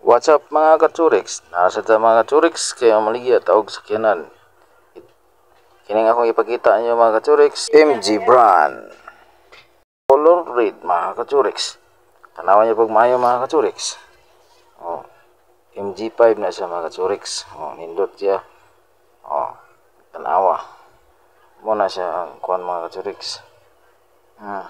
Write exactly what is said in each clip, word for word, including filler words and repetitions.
What's up mga katsuriks? Nasa ta mga katsuriks kaya maligya taog sakyanan. Kining akong ipakita niyo mga katsuriks, M G brand. Color red mga katsuriks. Tanawan niyo pag maayo mga katsuriks. Oh, M G five na siya mga katsuriks. Oh, nindot siya. Oh, tanawa. Muna siya ang kuan mga katsuriks. Hmm.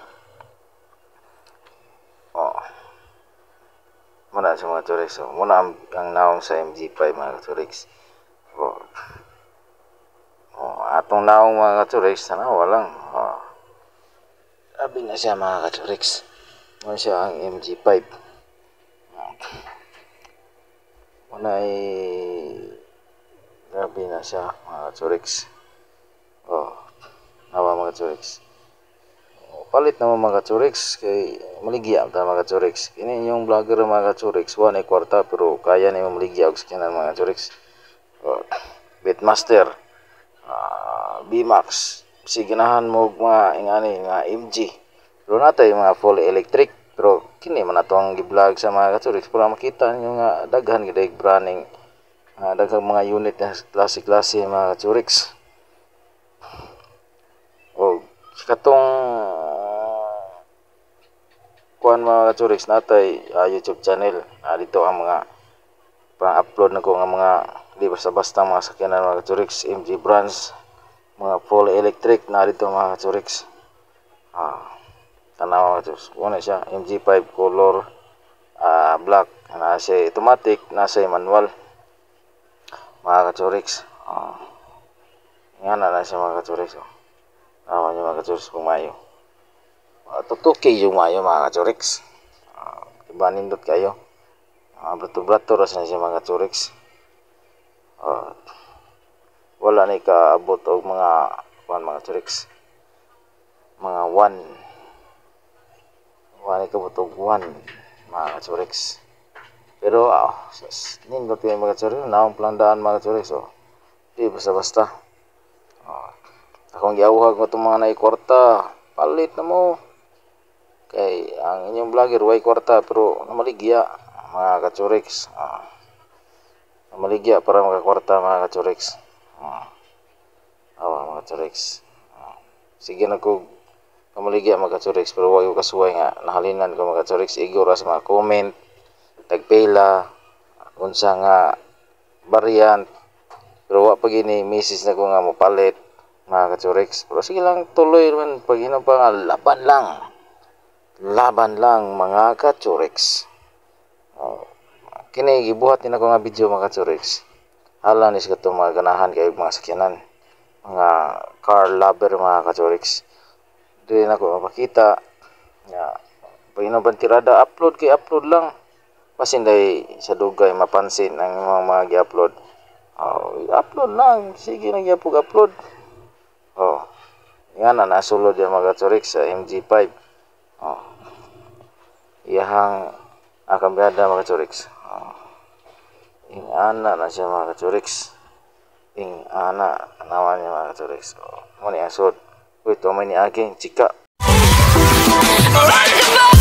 Oh. Muna sa mga katsuriks. Oh, muna ang, ang naong sa M G five mga katsuriks. Oh. Oh, atong naong mga katsuriks, tanawa lang. Oh. Sabi na siya mga katsuriks. Muna siya ang M G five. Muna ay grabe na siya mga katsuriks. Oh, nawa mga katsuriks. Oh, palit naman mga katsuriks kay maligya ta mga katsuriks. Kini yung vlogger mga katsuriks, one ay kwarta pero kaya na yung maligya og skinan mga katsuriks. Oh, Beatmaster, uh, B-Max, siginahan mo mga ingani nga M G. Pero natay mga full electric pero kini man ato ang gi-vlog sa mga katsuriks para makita niyo nga daghan gid ay branding, uh, daghang mga unit na klase-klase mga katsuriks. O katong kuan mga katsuriks natay uh, YouTube channel. Uh, dito ang mga pang-upload na ko nga mga di basta-basta mga sakyanan mga katsuriks, M G brands, mga full electric na dito mga katsuriks. Ah, tanaw mga katsuriks. Una siya M G five color uh, black, nasa automatic, nasa manual mga katsuriks. Ah, nga na na siya mga katsuriks. Oh. Naman yung mga katsuriks kung mayo. Uh, tutuki yung mayo mga katsuriks. Uh, iba nindot kayo. Uh, Brato-brato ras na siya mga katsuriks. Uh, wala na ikaabot og mga one mga katsuriks. Mga one. Wala na ikaabot og one mga katsuriks. Pero uh, nindot kayo mga katsuriks. Naong pelandaan mga katsuriks. So, di basta-basta. Uh, akong giawhag mo itong mga naikwarta. Palit na mo. Kay ang inyong vlogger way kwarta pero namaligya mga katsuriks. Ah, namaligya para makakwarta mga katsuriks. Ah, awa mga katsuriks. Ah, sige na ko namaligya mga katsuriks pero wag ko kasuway nga nahalinan ko mga katsuriks. Igor sa mga comment, tagpela, unsa nga variant. Pero wa pa gini message na ko nga mopalit mga katsuriks. Pero sige lang tuloy man pag ino pa nga laban lang. Laban lang mga katsuriks. Oh, kini gibuhat din ako nga video mga katsuriks. Hala ni sa katong mga ganahan kay mga sakyanan. Mga car lover mga katsuriks. Dili na ko mapakita nga pag inong tirada upload kay upload lang. Pasin day sa dugay mapansin ang mga mga gi-upload. Oh, upload lang. Sige na gyapog upload. Oh. Yan na nasulod yung mga katsuriks sa M G five. Oh. Iyahang akambiyada mga katsuriks. Oh. Ing ana na siya mga katsuriks. Ing ana naman niya mga katsuriks. Oh. Muna yung asod. Uy, ito may ni aking chika.